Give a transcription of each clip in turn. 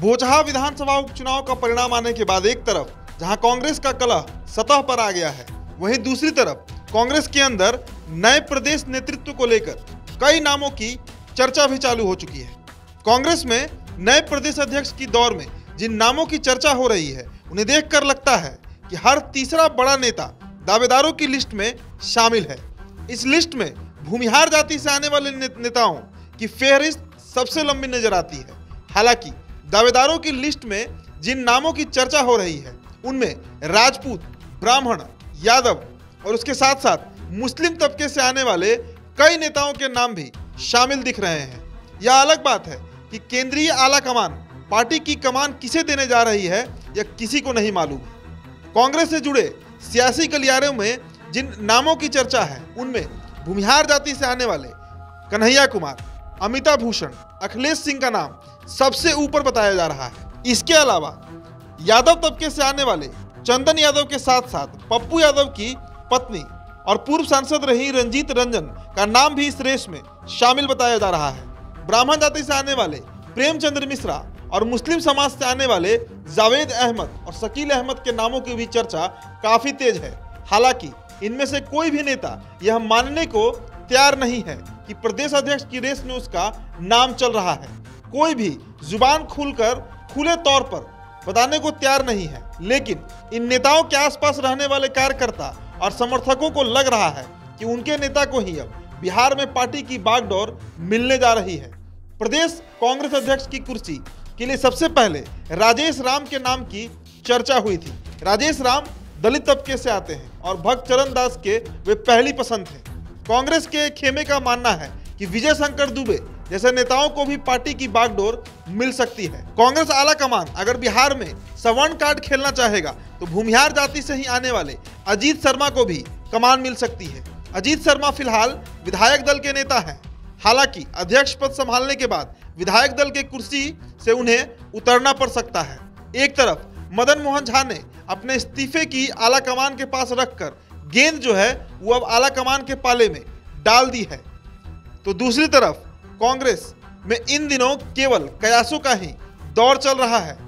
बोचहा विधानसभा उपचुनाव का परिणाम आने के बाद एक तरफ जहां कांग्रेस का कलह सतह पर आ गया है, वहीं दूसरी तरफ कांग्रेस के अंदर नए प्रदेश नेतृत्व को लेकर कई नामों की चर्चा भी चालू हो चुकी है। कांग्रेस में नए प्रदेश अध्यक्ष की दौर में जिन नामों की चर्चा हो रही है, उन्हें देखकर लगता है कि हर तीसरा बड़ा नेता दावेदारों की लिस्ट में शामिल है। इस लिस्ट में भूमिहार जाति से आने वाले नेताओं की फेहरिस्त सबसे लंबी नजर आती है। हालांकि दावेदारों की लिस्ट में जिन नामों की चर्चा हो रही है, उनमें राजपूत, ब्राह्मण, यादव और उसके साथ साथ मुस्लिम तबके से आने वाले कई नेताओं के नाम भी शामिल दिख रहे हैं। यह अलग बात है कि केंद्रीय आला कमान पार्टी की कमान किसे देने जा रही है, यह किसी को नहीं मालूम। कांग्रेस से जुड़े सियासी गलियारों में जिन नामों की चर्चा है, उनमें भूमिहार जाति से आने वाले कन्हैया कुमार, अमिताभ भूषण, अखिलेश सिंह का नाम सबसे ऊपर बताया जा रहा है। इसके अलावा यादव तबके से आने वाले चंदन यादव के साथ साथ पप्पू यादव की पत्नी और पूर्व सांसद रही रंजीत रंजन का नाम भी इस रेस में शामिल बताया जा रहा है। ब्राह्मण जाति से आने वाले प्रेमचंद्र मिश्रा और मुस्लिम समाज से आने वाले जावेद अहमद और शकील अहमद के नामों की भी चर्चा काफी तेज है। हालांकि इनमें से कोई भी नेता यह मानने को तैयार नहीं है कि प्रदेश अध्यक्ष की रेस में उसका नाम चल रहा है। कोई भी जुबान खुलकर खुले तौर पर बताने को तैयार नहीं है। लेकिन इन नेताओं के आसपास रहने वाले कार्यकर्ता और समर्थकों को लग रहा है कि उनके नेता को ही अब बिहार में पार्टी की बागडोर मिलने जा रही है। प्रदेश कांग्रेस अध्यक्ष की कुर्सी के लिए सबसे पहले राजेश राम के नाम की चर्चा हुई थी। राजेश राम दलित तबके से आते हैं और भक्त चरण दास के वे पहली पसंद थे। कांग्रेस के खेमे का मानना है कि विजय शंकर दुबे जैसे नेताओं को भी पार्टी की बागडोर मिल सकती है। कांग्रेस आला कमान अगर बिहार में सवर्ण कार्ड खेलना चाहेगा तो भूमिहार जाति से ही आने वाले अजीत शर्मा को भी कमान मिल सकती है। अजीत शर्मा फिलहाल विधायक दल के नेता हैं। हालांकि अध्यक्ष पद संभालने के बाद विधायक दल के कुर्सी से उन्हें उतरना पड़ सकता है। एक तरफ मदन मोहन झा ने अपने इस्तीफे की आला कमान के पास रखकर गेंद जो है वो अब आला कमान के पाले में डाल दी है, तो दूसरी तरफ कांग्रेस में इन दिनों केवल कयासों का ही दौर चल रहा है।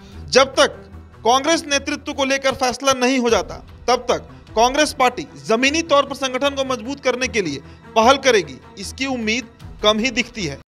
जब तक कांग्रेस नेतृत्व को लेकर फैसला नहीं हो जाता, तब तक कांग्रेस पार्टी जमीनी तौर पर संगठन को मजबूत करने के लिए पहल करेगी, इसकी उम्मीद कम ही दिखती है।